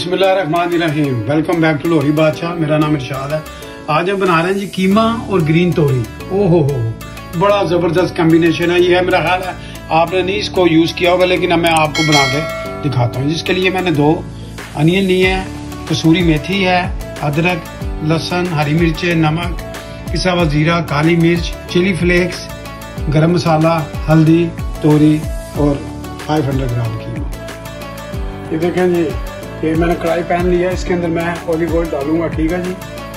बिस्मिल्लाहिर्रहमानिर्रहीम। Welcome back to Lohri बादशाह। मेरा नाम इरशाद है। आज हम बना रहे हैं जी कीमा और ग्रीन तोरी। ओहो हो, बड़ा ज़बरदस्त कॉम्बिनेशन है। ये है, मेरा ख्याल है आपने नहीं इसको यूज़ किया होगा, लेकिन मैं आपको बना के दिखाता हूँ। जिसके लिए मैंने 2 अनियन लिए हैं, कसूरी मेथी है, अदरक, लहसुन, हरी मिर्चें, नमक, पिसा हुआ जीरा, काली मिर्च, चिली फ्लेक्स, गरम मसाला, हल्दी, तोरी और 500 ग्राम कीमा। ये देखें जी, ये मैंने कढ़ाई पैन लिया है, इसके अंदर मैं ऑलिव ऑयल डालूंगा। ठीक है जी,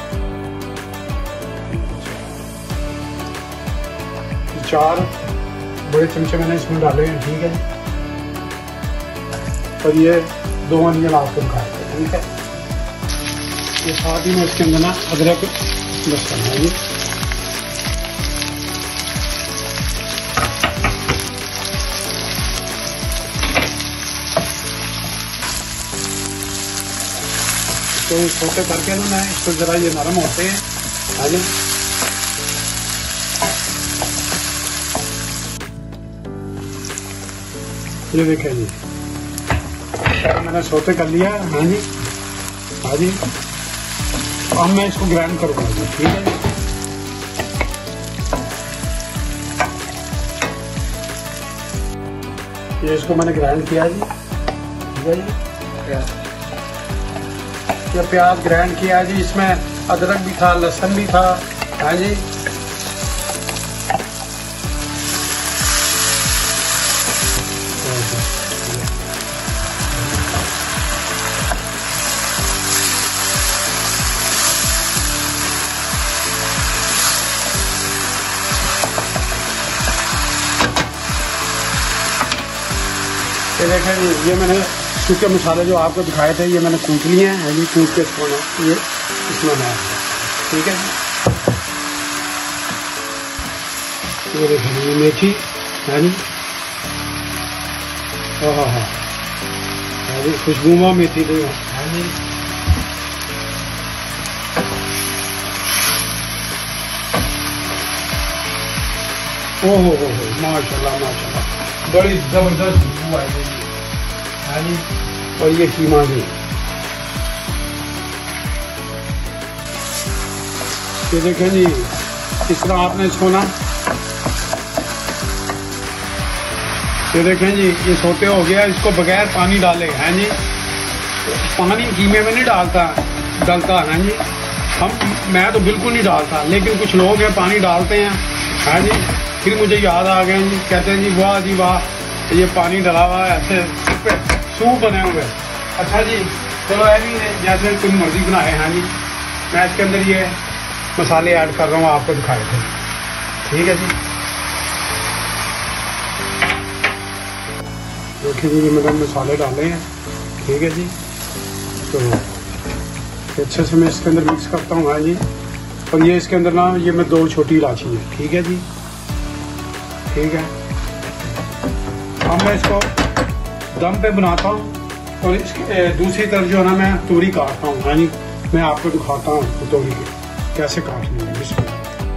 चार बड़े चमचे मैंने इसमें डाले हैं। ठीक है, और ये 2 अनियन आपको दिखाए थे। ठीक है, ये साथ ही में इसके अंदर ना अदरक लहसुन है जी। तो छोटे करके ना मैं इसको जरा ये नरम होते हैं। आगे ये देखें जी, मैंने सोते कर लिया। हाँ जी, हाँ जी। अब मैं इसको ग्राइंड करूँगा जी। ठीक है, ये इसको मैंने ग्राइंड किया जी। ठीक है जी, ये प्याज ग्राइंड किया जी। इसमें अदरक भी था, लहसुन भी था। हाँ जी, ये देखें जी, ये मैंने सूखे मसाले जो आपको दिखाए थे, ये मैंने कूट लिए हैं। ये कूट के इसको ये इसमें मैं, ठीक है। ये देखें ये मेथी है जी। हाँ हाँ हाँ जी, खुशबूमा मेथी तो है जी। ओहो हो, माशाल्लाह माशाल्लाह, बड़ी जबरदस्त खुशबू आई है जी। और ये कीमा भी, ये देखें जी, इस तरह आपने इसको ना, ये देखें जी, ये सोते हो गया। इसको बगैर पानी डाले हैं जी। पानी कीमे में नहीं डलता है जी। मैं तो बिल्कुल नहीं डालता, लेकिन कुछ लोग हैं पानी डालते हैं। है जी, फिर मुझे याद आ गए जी, कहते हैं जी वाह जी वाह, ये पानी डला हुआ है, ऐसे सूप बने हुए। अच्छा जी, चलो ऐसी जैसे तुम मर्जी बनाए। हाँ जी, मैं इसके अंदर ये मसाले ऐड कर रहा हूँ, आपको दिखाए थे। ठीक है जी, देखिए जी, मैंने मसाले डाले हैं। ठीक है जी, तो अच्छे से मैं इसके अंदर मिक्स करता हूँ। हाँ जी, और ये इसके अंदर ना, ये मैं 2 छोटी इलायची है। ठीक है जी, ठीक है। अब मैं इसको दम पे बनाता हूँ, और इसकी दूसरी तरफ जो है ना, मैं तोरी काटता हूँ। हाँ जी, मैं आपको दिखाता हूँ तोरी के कैसे काटनी है। बिस्मिल्लाह।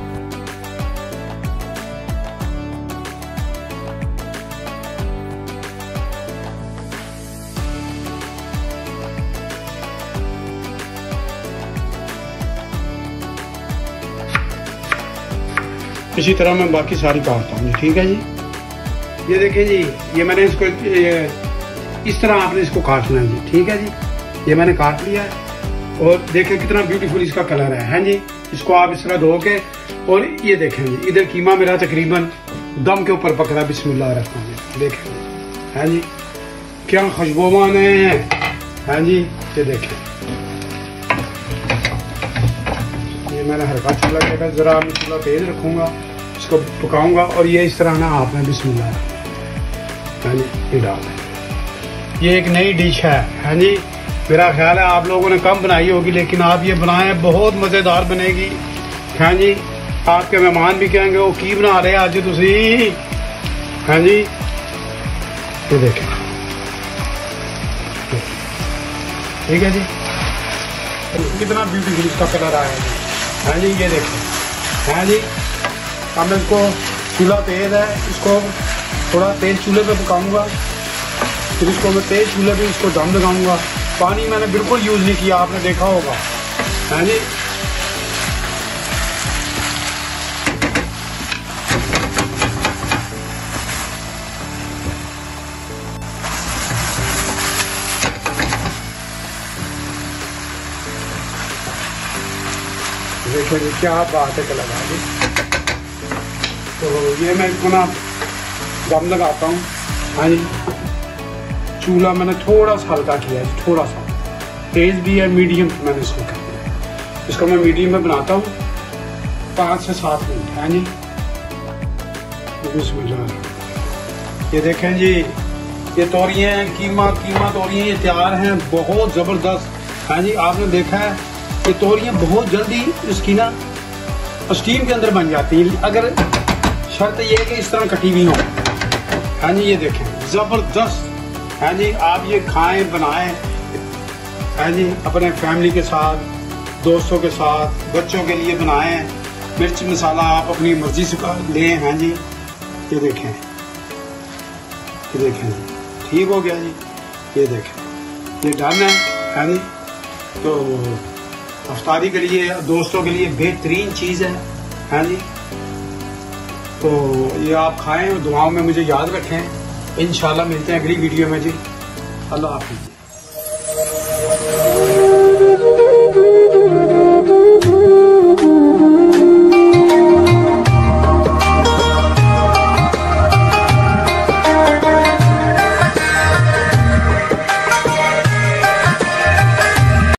इसी तरह मैं बाकी सारी काटता हूँ। ठीक है जी, ये देखिए जी, ये मैंने इसको इस तरह आपने इसको काटना है जी। ठीक है जी, ये मैंने काट लिया है, और देखें कितना ब्यूटीफुल इसका कलर है। हैं जी, इसको आप इस तरह धो के, और ये देखें जी, इधर कीमा मेरा तकरीबन दम के ऊपर पकड़ा। बिस्मिल्लाह रखना जी, देखें। हैं जी, क्या खुशबूमान है। हैं जी, ये देखें, ये मैंने हल्का चूल्हा किया, जरा मैं चूल्हा तेज रखूंगा, इसको पकाऊंगा। और ये इस तरह ना आपने बिस्मिल्लाह, हाँ जी, ये डाल दें। ये एक नई डिश है। हाँ जी, मेरा ख्याल है आप लोगों ने कम बनाई होगी, लेकिन आप ये बनाएं, बहुत मज़ेदार बनेगी। हाँ जी, आपके मेहमान भी कहेंगे वो की बना रहे आज तुसी। हाँ जी, ये देखें। ठीक है जी, कितना ब्यूटीफुल इसका कलर आया है। हाँ जी, ये देखें। हाँ जी, अब मैं इसको, चूल्हा तेज है, इसको थोड़ा तेज चूल्हे पे पकाऊंगा, फिर इसको मैं तेज चूल्हे पे इसको दम लगाऊंगा। पानी मैंने बिल्कुल यूज नहीं किया, आपने देखा होगा है जी। देखो जी क्या बात है कलर आगे। तो ये मैं इसको ना दम लगाता हूँ। हाँ जी, चूल्हा मैंने थोड़ा सा हल्का किया है, थोड़ा सा तेज भी है, मीडियम मैंने इसको कर दिया। इसको मैं मीडियम में बनाता हूँ 5 से 7 मिनट। हाँ जी, ये देखें जी, ये तोरियां हैं, कीमा तोरियां ये तैयार हैं, बहुत जबरदस्त। हाँ जी, आपने देखा है ये तोरियां बहुत जल्दी इसकी ना स्टीम के अंदर बन जाती हैं, अगर शर्त ये है कि इस तरह कटी हुई हो। हाँ जी, ये देखें जबरदस्त। हाँ जी, आप ये खाएं बनाएं। हाँ जी, अपने फैमिली के साथ, दोस्तों के साथ, बच्चों के लिए बनाएं। मिर्च मसाला आप अपनी मर्जी से लें। हाँ जी, ये देखें, ये देखें जी, ठीक हो गया जी। ये देखें, ये डन है। हाँ जी, तो अफ्तारी के लिए, दोस्तों के लिए बेहतरीन चीज़ है। हाँ जी, तो ये आप खाएं, दुआओं में मुझे याद रखें। इंशाल्लाह मिलते हैं अगली वीडियो में जी। अल्लाह हाफिज़।